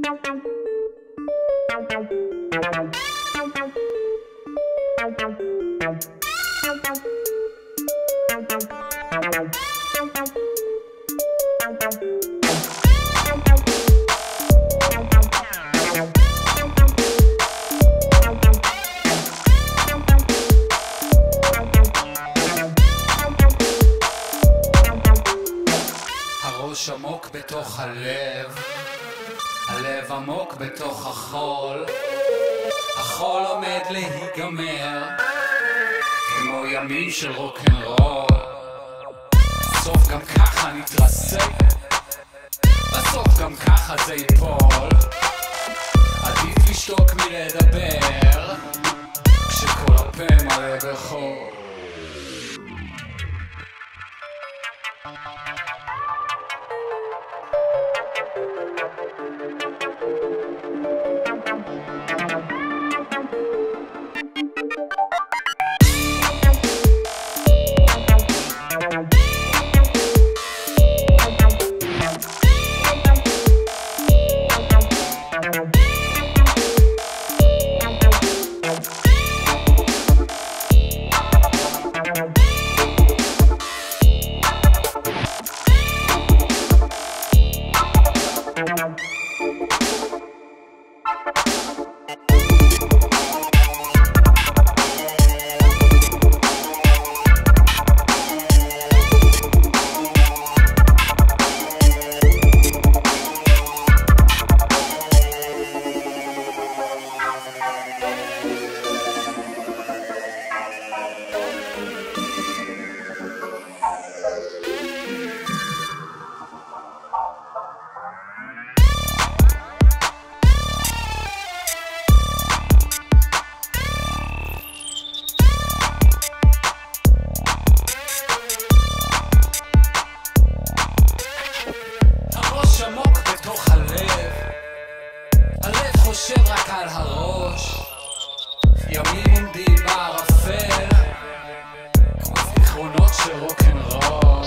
הראש עמוק בתוך הלב, הלב עמוק בתוך החול, החול עומד להיגמר כמו ימים של רוקנרול. בסוף גם ככה נתרסק, בסוף גם ככה זה ייפול. עדיף לשתוק מלדבר כשכל הפה מלא בחול. עמוק בתוך הלב, הלב חושב רק על הראש. ימים עומדים בערפל כמו זכרונות של רוקנרול.